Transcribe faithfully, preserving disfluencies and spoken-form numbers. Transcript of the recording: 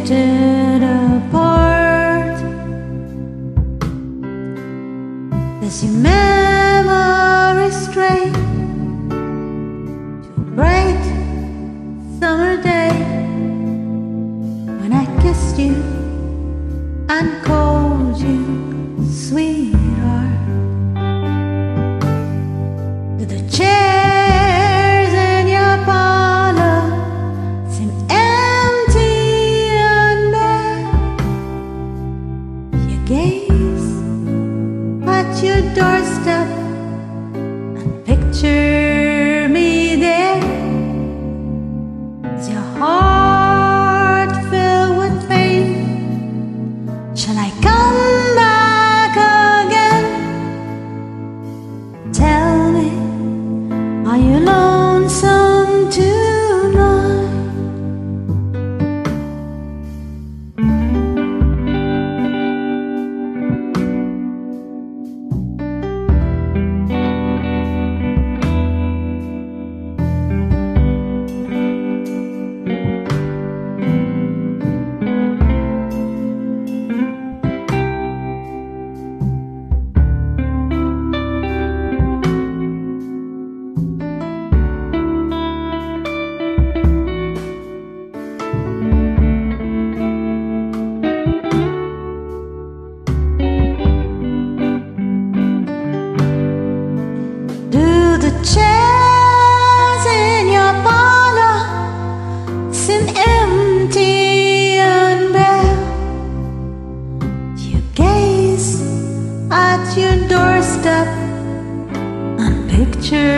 drifted apart. Does your memory stray to a bright summer day when I kissed you and called you sweetheart? Do the chairs in your parlor seem empty and bare? You gaze at your doorstep and picture me there. Is your heart filled with pain? Shall I come back again? Tell me, are you lonesome tonight? Do the chairs in your parlor seem empty and bare? You gaze at your doorstep and picture